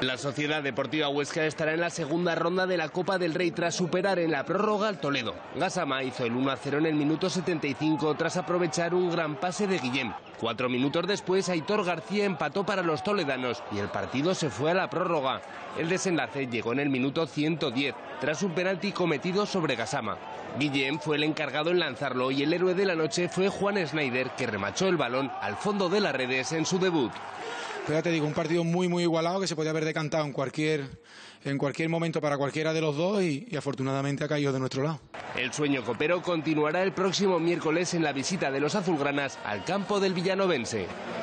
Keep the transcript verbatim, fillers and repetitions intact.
La Sociedad Deportiva Huesca estará en la segunda ronda de la Copa del Rey tras superar en la prórroga al Toledo. Gassama hizo el uno a cero en el minuto setenta y cinco tras aprovechar un gran pase de Guillem. Cuatro minutos después, Aitor García empató para los toledanos y el partido se fue a la prórroga. El desenlace llegó en el minuto ciento diez tras un penalti cometido sobre Gassama. Guillem fue el encargado en lanzarlo y el héroe de la noche fue Juan Schneider, que remachó el balón al fondo de las redes en su debut. Pero ya te digo, un partido muy muy igualado que se podía haber decantado en cualquier, en cualquier momento para cualquiera de los dos y, y afortunadamente ha caído de nuestro lado. El sueño copero continuará el próximo miércoles en la visita de los azulgranas al campo del villanovense.